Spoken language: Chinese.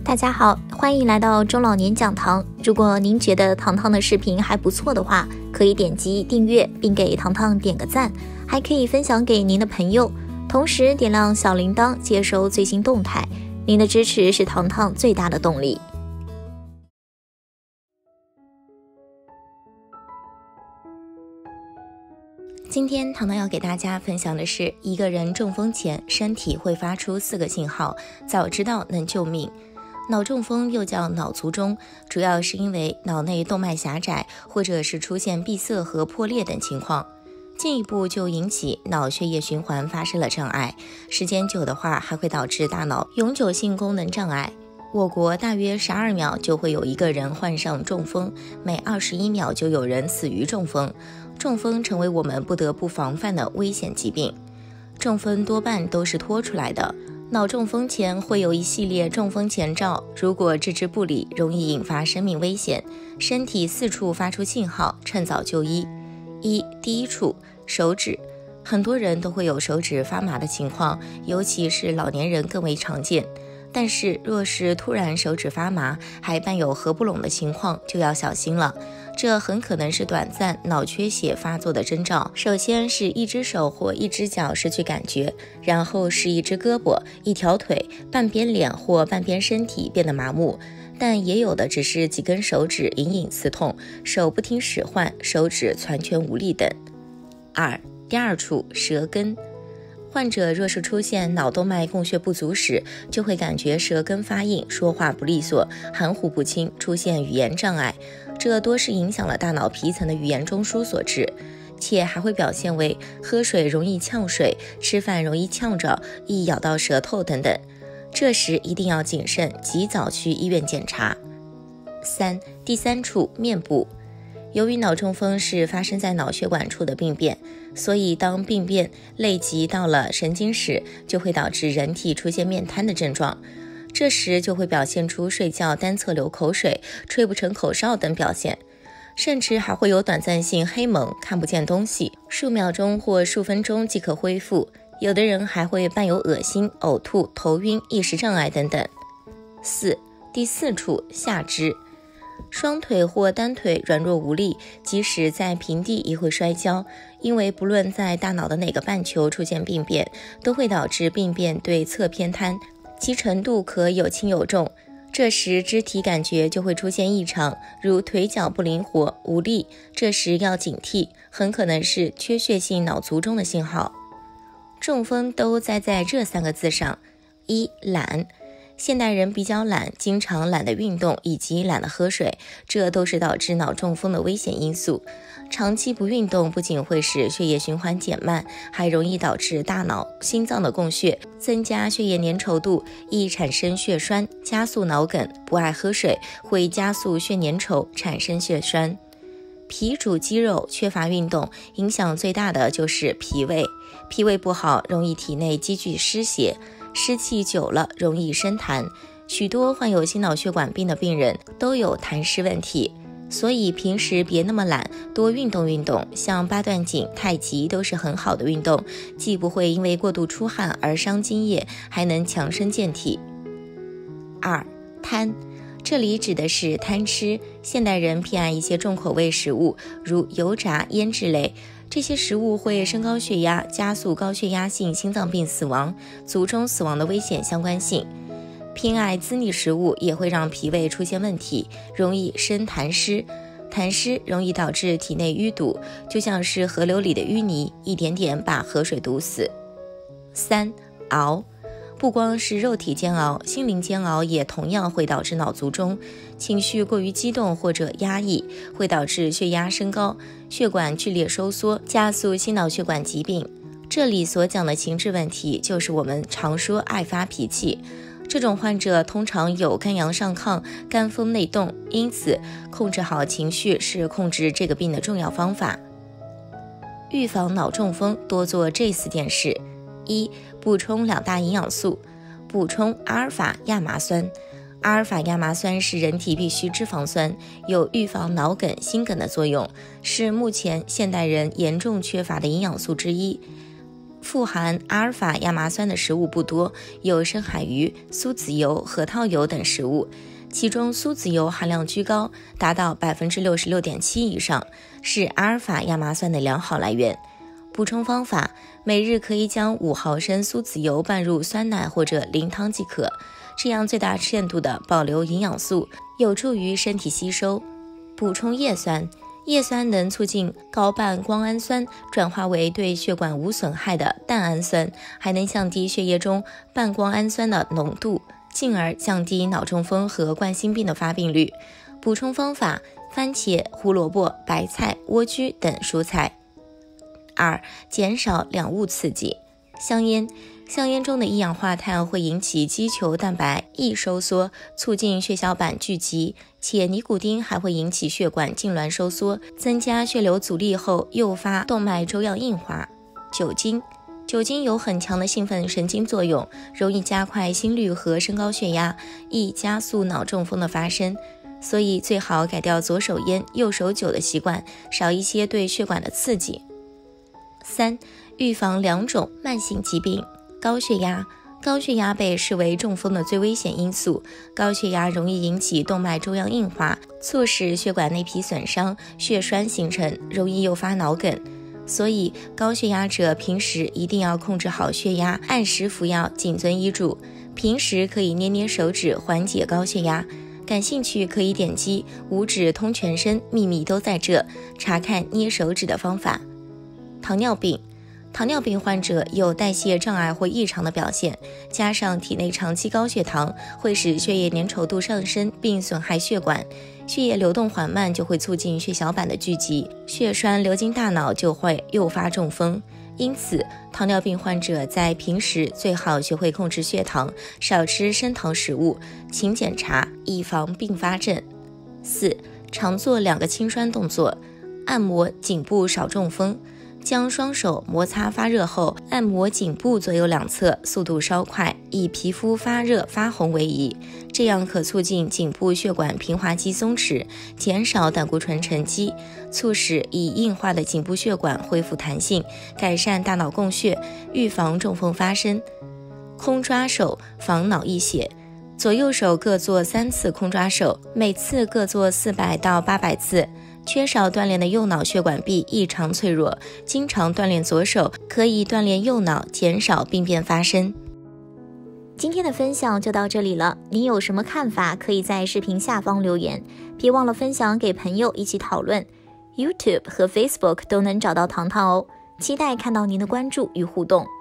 大家好，欢迎来到中老年讲堂。如果您觉得糖糖的视频还不错的话，可以点击订阅并给糖糖点个赞，还可以分享给您的朋友，同时点亮小铃铛接收最新动态。您的支持是糖糖最大的动力。今天糖糖要给大家分享的是，一个人中风前身体会发出4个信号，早知道能救命。脑中风又叫脑卒中，主要是因为脑内动脉狭窄，或者是出现闭塞和破裂等情况，进一步就引起脑血液循环发生了障碍，时间久的话还会导致大脑永久性功能障碍。我国大约12秒就会有一个人患上中风，每21秒就有人死于中风。中风成为我们不得不防范的危险疾病。中风多半都是拖出来的，脑中风前会有一系列中风前兆，如果置之不理，容易引发生命危险。身体4处发出信号，趁早就医。第一处，手指。很多人都会有手指发麻的情况，尤其是老年人更为常见。但是若是突然手指发麻，还伴有合不拢的情况，就要小心了。这很可能是短暂脑缺血发作的征兆。首先是一只手或一只脚失去感觉，然后是一只胳膊、一条腿、半边脸或半边身体变得麻木，但也有的只是几根手指隐隐刺痛，手不听使唤，手指攒拳无力等。第二处，舌根。患者若是出现脑动脉供血不足时，就会感觉舌根发硬，说话不利索，含糊不清，出现语言障碍，这多是影响了大脑皮层的语言中枢所致，且还会表现为喝水容易呛水，吃饭容易呛着，易咬到舌头等等。这时一定要谨慎，及早去医院检查。第三处，面部。由于脑中风是发生在脑血管处的病变，所以当病变累及到了神经时，就会导致人体出现面瘫的症状。这时就会表现出睡觉单侧流口水、吹不成口哨等表现，甚至还会有短暂性黑蒙，看不见东西，数秒钟或数分钟即可恢复。有的人还会伴有恶心、呕吐、头晕、意识障碍等等。第四处，下肢。双腿或单腿软弱无力，即使在平地也会摔跤，因为不论在大脑的哪个半球出现病变，都会导致病变对侧偏瘫，其程度可有轻有重。这时肢体感觉就会出现异常，如腿脚不灵活、无力，这时要警惕，很可能是缺血性脑卒中的信号。中风都栽在这3个字上。懒。现代人比较懒，经常懒得运动以及懒得喝水，这都是导致脑中风的危险因素。长期不运动不仅会使血液循环减慢，还容易导致大脑、心脏的供血，增加血液粘稠度，易产生血栓，加速脑梗。不爱喝水会加速血粘稠，产生血栓。脾主肌肉，缺乏运动，影响最大的就是脾胃。脾胃不好，容易体内积聚湿邪，湿气久了容易生痰，许多患有心脑血管病的病人都有痰湿问题，所以平时别那么懒，多运动运动，像八段锦、太极都是很好的运动，既不会因为过度出汗而伤津液，还能强身健体。贪。这里指的是贪吃，现代人偏爱一些重口味食物，如油炸、腌制类，这些食物会升高血压，加速高血压性心脏病死亡，卒中死亡的危险相关性。偏爱滋腻食物也会让脾胃出现问题，容易生痰湿，痰湿容易导致体内淤堵，就像是河流里的淤泥，一点点把河水堵死。熬。不光是肉体煎熬，心灵煎熬也同样会导致脑卒中。情绪过于激动或者压抑，会导致血压升高，血管剧烈收缩，加速心脑血管疾病。这里所讲的情志问题，就是我们常说爱发脾气。这种患者通常有肝阳上亢、肝风内动，因此控制好情绪是控制这个病的重要方法。预防脑中风，多做这4件事。补充2大营养素，补充阿尔法亚麻酸。阿尔法亚麻酸是人体必需脂肪酸，有预防脑梗、心梗的作用，是目前现代人严重缺乏的营养素之一。 富含阿尔法亚麻酸的食物不多，有深海鱼、苏子油、核桃油等食物，其中苏子油含量居高，达到 66.7% 以上，是阿尔法亚麻酸的良好来源。补充方法：每日可以将5毫升苏子油拌入酸奶或者淋汤即可，这样最大限度地保留营养素，有助于身体吸收。补充叶酸，叶酸能促进高半胱氨酸转化为对血管无损害的蛋氨酸，还能降低血液中半胱氨酸的浓度，进而降低脑中风和冠心病的发病率。补充方法：番茄、胡萝卜、白菜、莴苣等蔬菜。2. 减少两物刺激。香烟中的一氧化碳会引起肌球蛋白易收缩，促进血小板聚集，且尼古丁还会引起血管痉挛收缩，增加血流阻力后诱发动脉粥样硬化。酒精有很强的兴奋神经作用，容易加快心率和升高血压，易加速脑中风的发生，所以最好改掉左手烟右手酒的习惯，少一些对血管的刺激。3. 预防2种慢性疾病。高血压被视为中风的最危险因素，高血压容易引起动脉粥样硬化，促使血管内皮损伤，血栓形成，容易诱发脑梗。所以高血压者平时一定要控制好血压，按时服药，谨遵医嘱。平时可以捏捏手指缓解高血压，感兴趣可以点击五指通全身，秘密都在这，查看捏手指的方法。糖尿病患者有代谢障碍或异常的表现，加上体内长期高血糖，会使血液粘稠度上升并损害血管，血液流动缓慢就会促进血小板的聚集，血栓流经大脑就会诱发中风。因此糖尿病患者在平时最好学会控制血糖，少吃升糖食物，勤检查，以防并发症。4. 常做2个轻栓动作。按摩颈部少中风。将双手摩擦发热后，按摩颈部左右两侧，速度稍快，以皮肤发热发红为宜，这样可促进颈部血管平滑肌松弛，减少胆固醇沉积，促使已硬化的颈部血管恢复弹性，改善大脑供血，预防中风发生。空抓手防脑溢血。左右手各做3次空抓手，每次各做400到800次。缺少锻炼的右脑血管壁异常脆弱，经常锻炼左手可以锻炼右脑，减少病变发生。 今天的分享就到这里了，你有什么看法可以在视频下方留言，别忘了分享给朋友一起讨论。 YouTube 和 Facebook 都能找到糖糖哦，期待看到您的关注与互动。